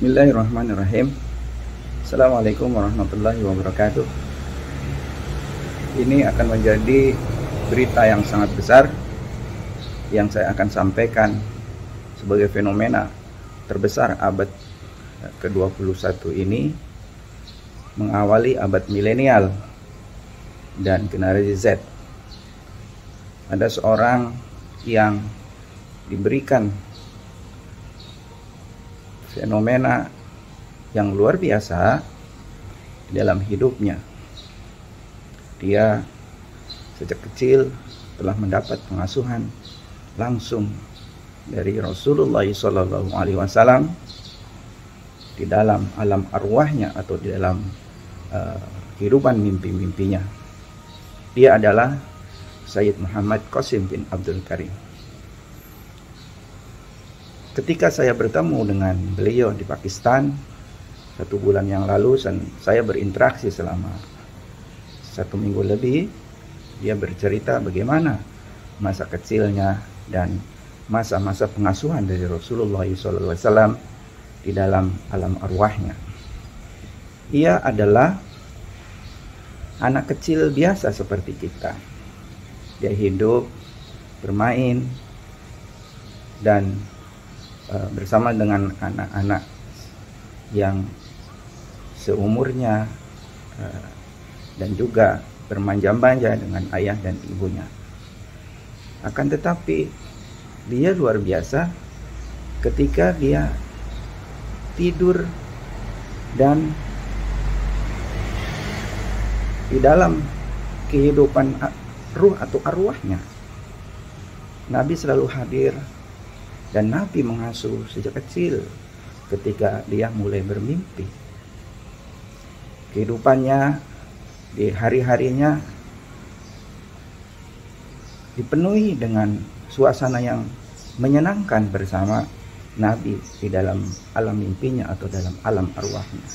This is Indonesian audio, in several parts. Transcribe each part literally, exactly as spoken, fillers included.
Bismillahirrahmanirrahim. Assalamualaikum warahmatullahi wabarakatuh. Ini akan menjadi berita yang sangat besar yang saya akan sampaikan sebagai fenomena terbesar abad ke dua puluh satu ini, mengawali abad milenial dan generasi Z. Ada seorang yang diberikan fenomena yang luar biasa dalam hidupnya. Dia sejak kecil telah mendapat pengasuhan langsung dari Rasulullah shallallahu alaihi wasallam di dalam alam arwahnya atau di dalam uh, kehidupan mimpi-mimpinya. Dia adalah Sayyid Muhammad Qasim bin Abdul Karim. Ketika saya bertemu dengan beliau di Pakistan satu bulan yang lalu, saya berinteraksi selama satu minggu lebih. Dia bercerita bagaimana masa kecilnya dan masa-masa pengasuhan dari Rasulullah shallallahu alaihi wasallam di dalam alam arwahnya. Ia adalah anak kecil biasa seperti kita. Dia hidup, bermain, dan uh, bersama dengan anak-anak yang seumurnya, uh, dan juga bermanja-manja dengan ayah dan ibunya. Akan tetapi dia luar biasa ketika dia tidur dan di dalam kehidupan ruh atau arwahnya, Nabi selalu hadir dan Nabi mengasuh sejak kecil ketika dia mulai bermimpi. Kehidupannya di hari-harinya dipenuhi dengan suasana yang menyenangkan bersama Nabi di dalam alam mimpinya atau dalam alam arwahnya.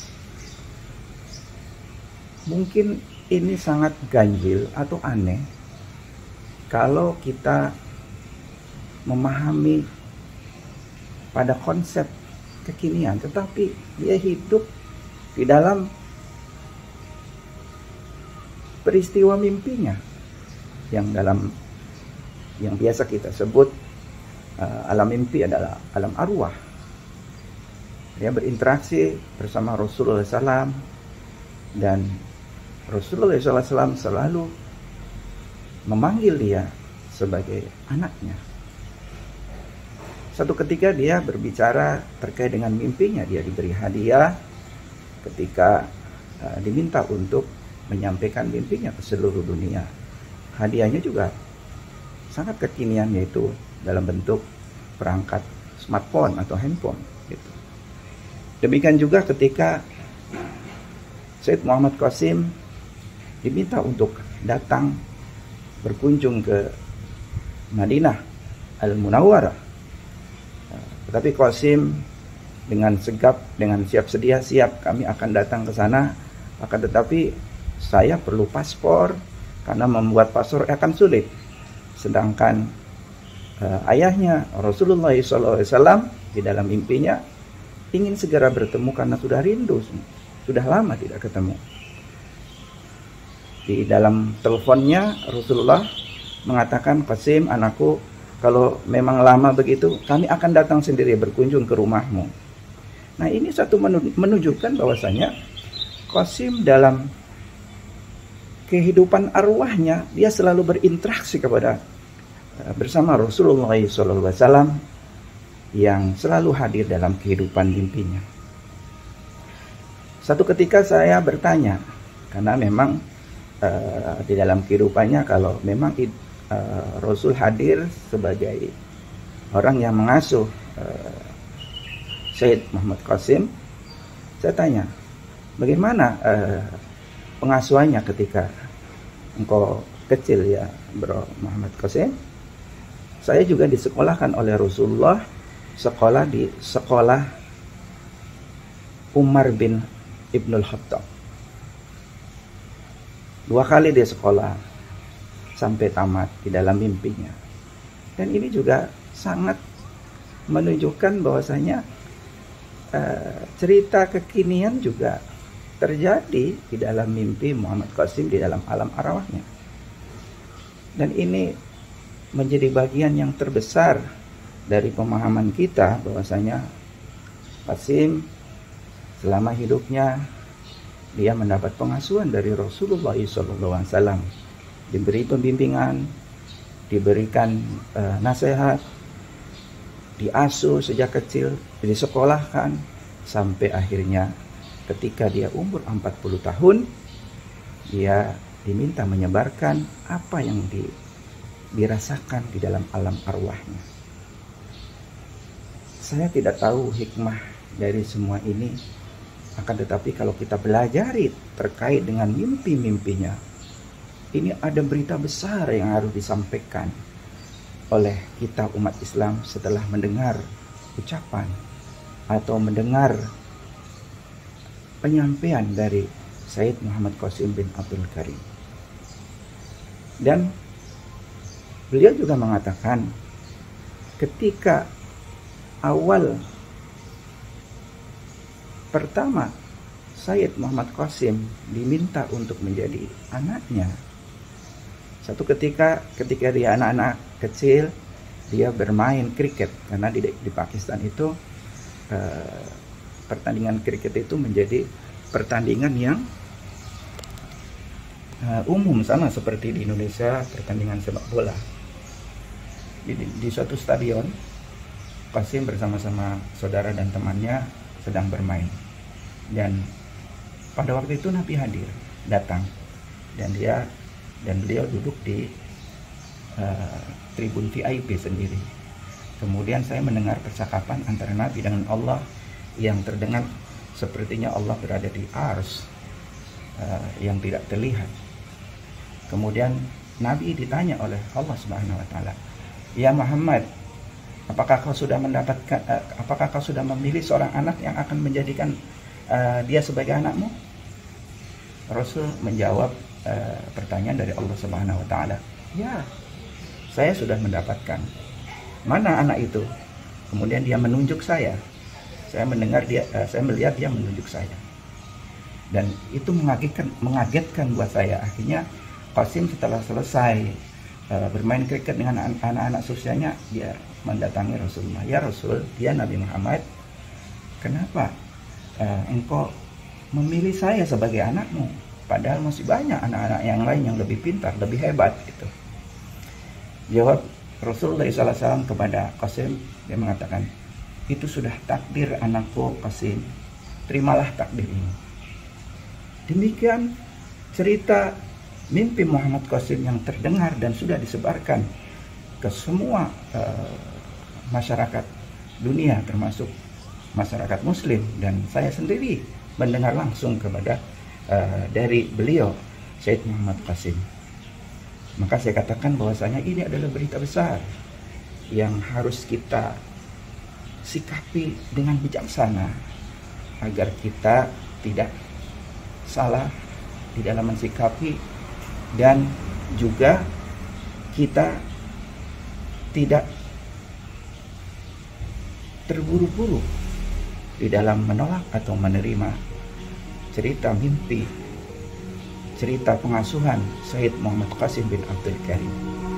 Mungkin ini sangat ganjil atau aneh kalau kita memahami pada konsep kekinian, tetapi dia hidup di dalam peristiwa mimpinya yang dalam yang biasa kita sebut uh, alam mimpi adalah alam arwah. Dia berinteraksi bersama Rasulullah shallallahu alaihi wasallam dan Rasulullah shallallahu alaihi wasallam selalu memanggil dia sebagai anaknya. Satu ketika dia berbicara terkait dengan mimpinya. Dia diberi hadiah ketika uh, diminta untuk menyampaikan mimpinya ke seluruh dunia. Hadiahnya juga sangat kekinian, yaitu dalam bentuk perangkat smartphone atau handphone gitu. Demikian juga ketika Sayyid Muhammad Qasim diminta untuk datang berkunjung ke Madinah Al-Munawwarah. Tetapi Qasim dengan segap, dengan siap sedia, siap kami akan datang ke sana, akan tetapi saya perlu paspor karena membuat paspor akan sulit. Sedangkan uh, ayahnya Rasulullah shallallahu alaihi wasallam di dalam mimpinya ingin segera bertemu karena sudah rindu, sudah lama tidak ketemu. Di dalam teleponnya Rasulullah mengatakan, Qasim anakku, kalau memang lama begitu kami akan datang sendiri berkunjung ke rumahmu. Nah, ini satu menunjukkan bahwasanya Qasim dalam kehidupan arwahnya dia selalu berinteraksi kepada bersama Rasulullah shallallahu alaihi wasallam yang selalu hadir dalam kehidupan mimpinya. Satu ketika saya bertanya, karena memang uh, di dalam kehidupannya kalau memang uh, Rasul hadir sebagai orang yang mengasuh uh, Sayyid Muhammad Qasim, saya tanya, bagaimana uh, pengasuhannya ketika engkau kecil ya bro Muhammad Qasim? Saya juga disekolahkan oleh Rasulullah, sekolah di sekolah Umar bin Ibnul Khattab. Dua kali dia sekolah sampai tamat di dalam mimpinya. Dan ini juga sangat menunjukkan bahwasanya uh, cerita kekinian juga terjadi di dalam mimpi Muhammad Qasim di dalam alam arwahnya. Dan ini menjadi bagian yang terbesar dari pemahaman kita bahwasanya Qasim selama hidupnya dia mendapat pengasuhan dari Rasulullah shallallahu alaihi wasallam, diberi pembimbingan, diberikan uh, nasihat, diasuh sejak kecil, disekolahkan, sampai akhirnya ketika dia umur empat puluh tahun, dia diminta menyebarkan apa yang di, dirasakan di dalam alam arwahnya. Saya tidak tahu hikmah dari semua ini, akan tetapi kalau kita belajari terkait dengan mimpi-mimpinya, ini ada berita besar yang harus disampaikan oleh kita umat Islam setelah mendengar ucapan atau mendengar penyampaian dari Sayyid Muhammad Qasim bin Abdul Karim. Dan beliau juga mengatakan ketika awal pertama Sayyid Muhammad Qasim diminta untuk menjadi anaknya, satu ketika ketika dia anak-anak kecil, dia bermain kriket, karena di, di Pakistan itu eh, pertandingan kriket itu menjadi pertandingan yang uh, umum, sama seperti di Indonesia pertandingan sepak bola. Di, di, di suatu stadion, Qasim bersama-sama saudara dan temannya sedang bermain, dan pada waktu itu Nabi hadir, datang, dan dia dan beliau duduk di uh, tribun V I P sendiri. Kemudian saya mendengar percakapan antara Nabi dengan Allah yang terdengar sepertinya Allah berada di ars uh, yang tidak terlihat. Kemudian Nabi ditanya oleh Allah Subhanahu wa taala, "Ya Muhammad, apakah kau sudah mendapatkan uh, apakah kau sudah memilih seorang anak yang akan menjadikan uh, dia sebagai anakmu?" Rasul menjawab uh, pertanyaan dari Allah Subhanahu wa taala, "Ya, saya sudah mendapatkan." "Mana anak itu?" Kemudian dia menunjuk saya. Saya mendengar dia, uh, saya melihat dia menunjuk saya, dan itu mengagetkan, mengagetkan buat saya. Akhirnya Qasim setelah selesai uh, bermain kriket dengan anak-anak seusianya, dia mendatangi Rasulullah. "Ya Rasul, dia Nabi Muhammad, kenapa uh, engkau memilih saya sebagai anakmu? Padahal masih banyak anak-anak yang lain yang lebih pintar, lebih hebat." Gitu. Jawab Rasulullah shallallahu alaihi wasallam kepada Qasim, dia mengatakan, "Itu sudah takdir anakku Qasim, terimalah takdir ini." Demikian cerita mimpi Muhammad Qasim yang terdengar dan sudah disebarkan ke semua uh, masyarakat dunia, termasuk masyarakat muslim, dan saya sendiri mendengar langsung kepada uh, dari beliau Sayyid Muhammad Qasim. Maka saya katakan bahwasanya ini adalah berita besar yang harus kita sikapi dengan bijaksana agar kita tidak salah di dalam mensikapi, dan juga kita tidak terburu-buru di dalam menolak atau menerima cerita mimpi, cerita pengasuhan Sayyid Muhammad Qasim bin Abdul Karim.